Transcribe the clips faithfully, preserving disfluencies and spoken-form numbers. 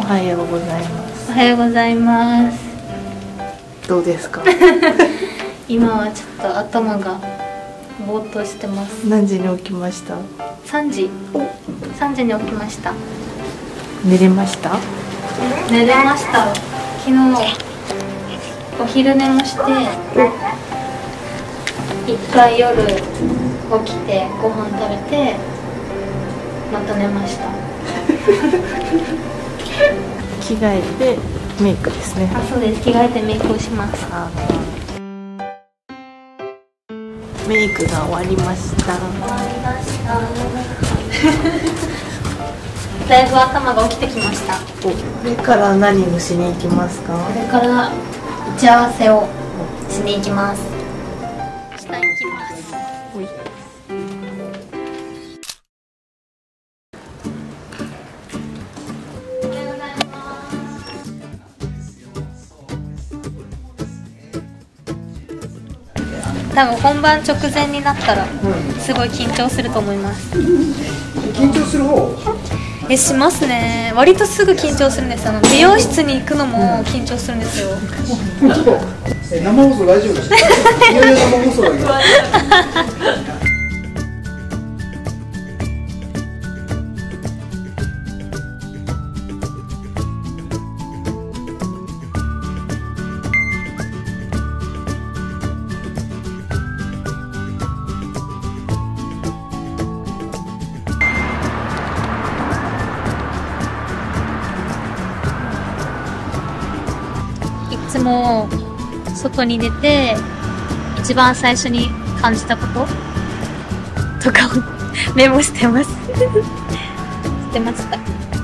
はようございます。 おはようございます。 どうですか？ 今はちょっと頭がぼーっとしてます。 何時に起きました？ 三時。三時に起きました。 寝れました？ 寝れました。昨日お昼寝もして、一回夜起きてご飯食べてまた寝ました。 着替えてメイクですね。 あ、そうです。着替えてメイクをします。 メイクが終わりました。 終わりました。だいぶ頭が起きてきました。 これから何をしに行きますか？ これから打ち合わせをしに行きます。下行きます。 おい。 おはようございます。多分本番直前になったらすごい緊張すると思います。 緊張する方？ え、しますね。割とすぐ緊張するんです。あの美容室に行くのも緊張するんですよ。 ちょっとえ生放送大丈夫ですか？いやいや生放送だけど。 いつも外に出て一番最初に感じたこととかをメモしてます。してました。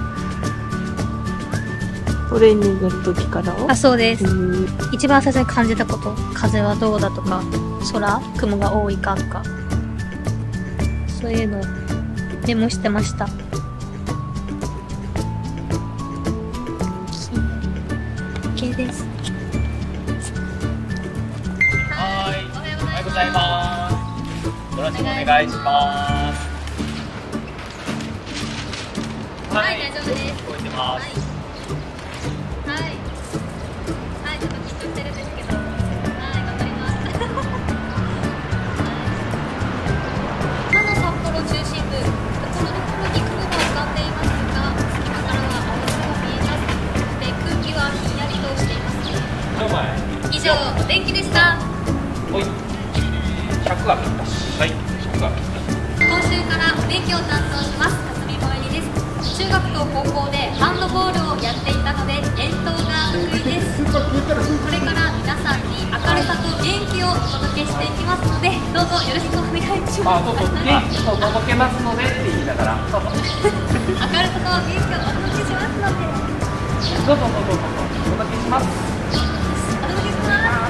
トレーニングの時からあ、そうです。一番最初に感じたこと、風はどうだとか、空、雲が多いかとか、そういうのをメモしてました。OK です。 はい、おはようございます。よろしくお願いします。 はい、大丈夫です。 聞こえてます。 はい。はい、ちょっと緊張してるんですけど、はい、頑張ります。今の札幌中心部、ところどころに雲が浮かんでいますが、隙間からは青空が見えます。そして空気はひんやりとしていますね。以上、お天気でした。 おい、ひゃくがぴったし。はい、ひゃくがぴったし。 今週からお天気を担当します辰巳萌衣です。中学と高校でハンドボールをやっていたので遠投が得意です。これから皆さんに明るさと元気をお届けしていきますので、どうぞよろしくお願いします。 あ、そうそう、元気を届けますのでって言いながら、そうそう。 明るさと元気をお届けしますので、 そうそうそうそうそう、お届けします。 お届けします。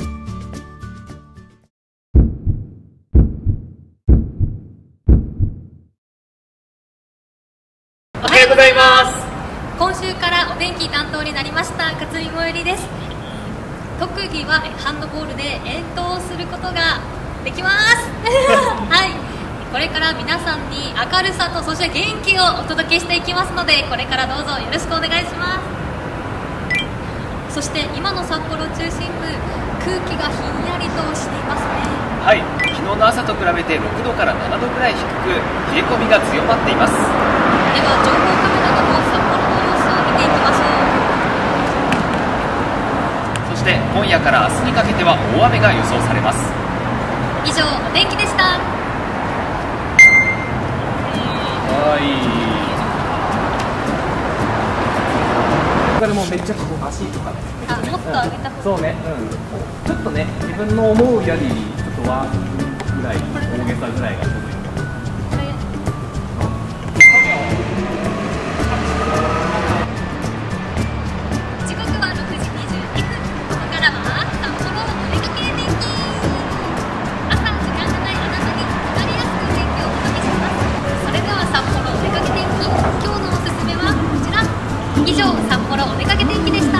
おはようございます。 今週からお天気担当になりました勝見萌衣です。特技はハンドボールで遠投することができます。はい、これから皆さんに明るさとそして元気をお届けしていきますので、これからどうぞよろしくお願いします。そして今の札幌中心部、空気がひんやりとしていますね。 はい、昨日の朝と比べてろくどからななどくらい低く、冷え込みが強まっています。 では情報カメラの札幌の様子を見ていきましょそして今夜から明日にかけては大雨が予想されます。 う。以上、お天気でした。 はい。これもめっちゃこう足とかね。 あ、もっと上げた方がいい。 そうね、うん。ちょっとね、自分の思うよりちょっとワンぐらい、大げさぐらいがちょうどいい。 時刻はろくじにじゅうにふん。ここからは札幌お出かけ天気。朝時間がないあなたに分かりやすく天気をお届けします。それでは札幌お出かけ天気、今日のおすすめはこちら。以上、札幌お出かけ天気でした。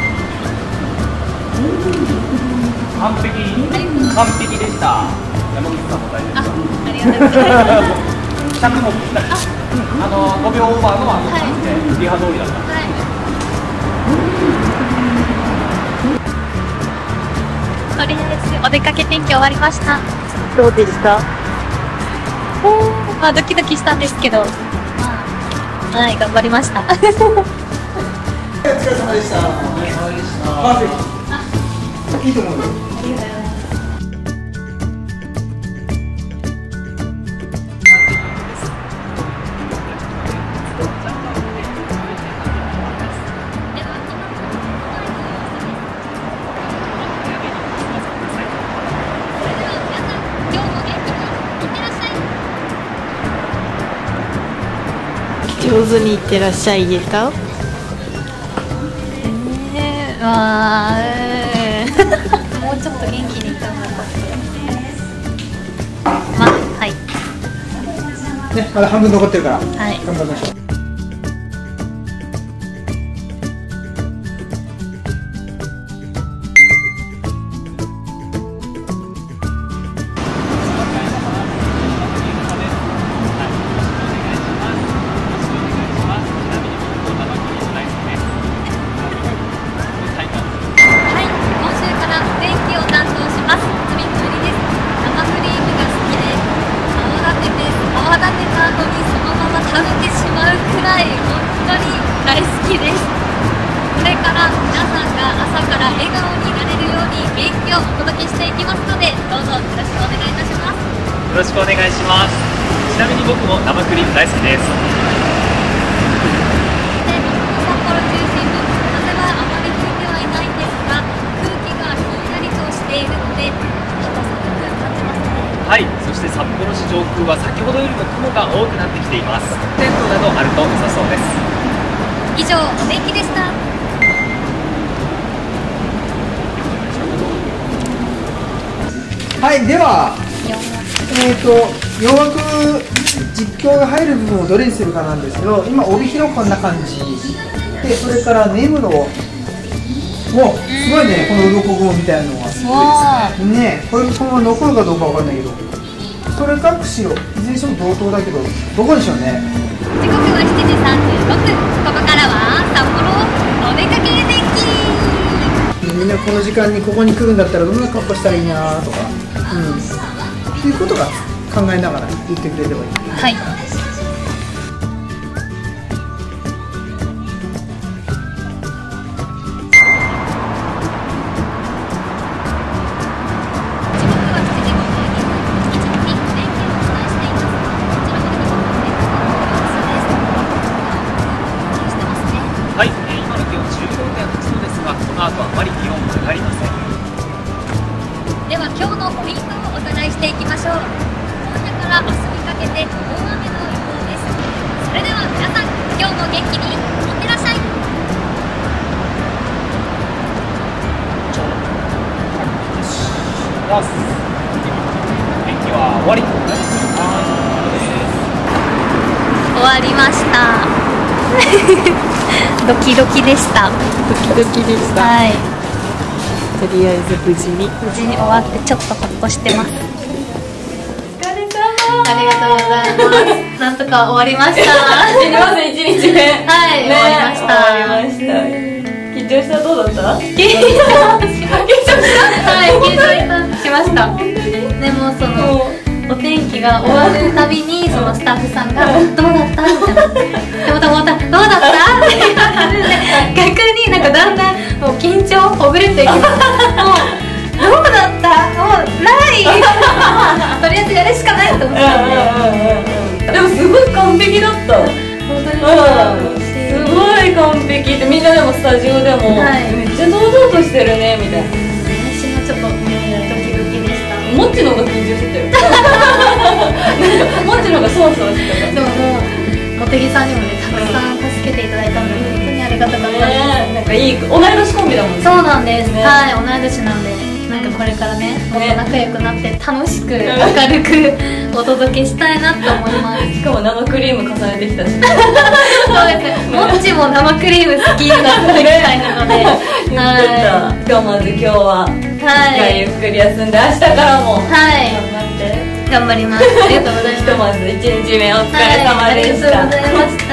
完璧、完璧でした。山口さんも大丈夫ですか？ あ、ありがとうございます。 尺もぴったり。 あ、 あのごびょうオーバーのあの感じでリハ通りだった。 はい。とりあえずお出かけ天気終わりました。 どうでした？ おー、まあドキドキしたんですけど、まあはい頑張りました。 お疲れ様でした。パーフェクト。いいと思うよ。 上手にいってらっしゃい言えた？ えー、まあ、もうちょっと元気にいった方がよかった。まあ、はい。 ね、まだ半分残ってるから、 はい、 頑張りましょう。 よろしくお願いします。ちなみに僕も生クリーム大好きです。 札幌中心部、風はあまり吹いてはいないんですが、空気がひんやりとしているので、肌寒く感じますね。 はい、そして札幌市上空は先ほどよりも雲が多くなってきています。テントなどあると良さそうです。 以上、お天気でした。 はい、ではえーと洋楽実況が入る部分をどれにするかなんですけど、今帯広こんな感じで、それから根室、おすごいね、この鱗雲みたいなのがすごいですね。ね、これそのまま残るかどうかわかんないけど、それか釧路、いずれにしても同等だけど、どこでしょうね。 時刻はしちじさんじゅうごふん、ここからは札幌お出かけ天気。 みんなこの時間にここに来るんだったらどんな格好したらいいなとか、うんっていうことが考えながら言ってくれればいい。 はい。 はい、えー、今の気温じゅうごてんはちどですが、この後あまり気温上がりません。 では今日のポイントをお伺いしていきましょう。今夜から明日にかけて大雨の予報です。それでは皆さん、今日も元気にいってらっしゃい。 天気は終わり。 終わりました。ドキドキでした。 ドキドキでした。 はい。 とりあえず無事に無事に終わってちょっとほっとしてます。 お疲れ様。 ありがとうございます。なんとか終わりました。 すみません、一日目。 はい、 ね、 終わりました。 終わりました。緊張した。どうだった？ 緊張しました。はい、緊張しました。でもそのお天気が終わるたびにそのスタッフさんがどうだったみたいな。でまたまたどうだったって言われて、逆になんかだんだんもう緊張ほぐれていきます。もうどうだった？もうないとりあえずやるしかないと思ってたんで。 でもすごい完璧だった。 本当にすごい完璧って、みんなでもスタジオでも、はい、めっちゃ堂々としてるねみたいな。 私もちょっとドキドキでした。 もっちの方が緊張してたよ。もっちの方がそわそわしてたから。 でももう茂木さんにもね、たくさん助けていただいたので本当にありがたかったです。 なんかいい同い年コンビだもんね。 そうなんです、ね、はい、同い年なんで、なんかこれからね、もっと仲良くなって楽しく明るくお届けしたいなと思います。 しかも生クリーム重ねてきたし。 そうですね、もっちも生クリーム好きなみたいなので、 はい、今日まず今日は、はい、ゆっくり休んで明日からもはい、 頑張って。 頑張ります。ありがとうございます。 ひとまずいちにちめお疲れ様でした。 はい、ありがとうございました。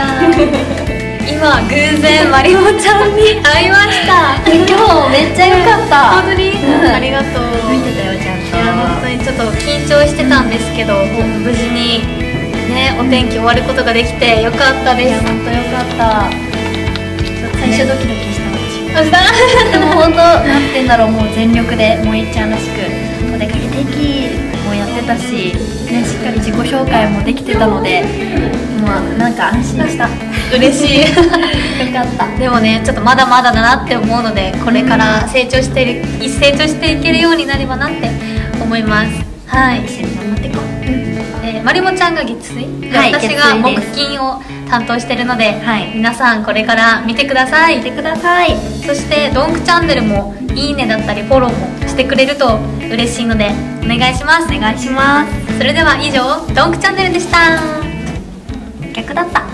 今偶然まりもちゃんに会いました。 今日めっちゃ良かった。 本当に、うん、ありがとう。 見てたよちゃんと。 いや本当にちょっと緊張してたんですけど、無事にねお天気終わることができてよかったです。 本当良かった。最初ドキドキした私。 あしたでも本当なんて言うんだろう、もう全力で萌えちゃんらしくお出かけ天気もやってたし、ね、しっかり自己紹介もできてたので、もうなんか安心した。 嬉しい。 よかった。 でもねちょっとまだまだだなって思うので、これから成長している成長していけるようになればなって思います。はい。 一緒に頑張っていこう。 えー、まりもちゃんが月水、 はい私が木月水です金を担当してるので、 はい皆さんこれから見てください。 見てください。 そしてドンクチャンネルもいいねだったりフォローもしてくれると嬉しいのでお願いします。 お願いします。 それでは以上ドンクチャンネルでした。 逆だった。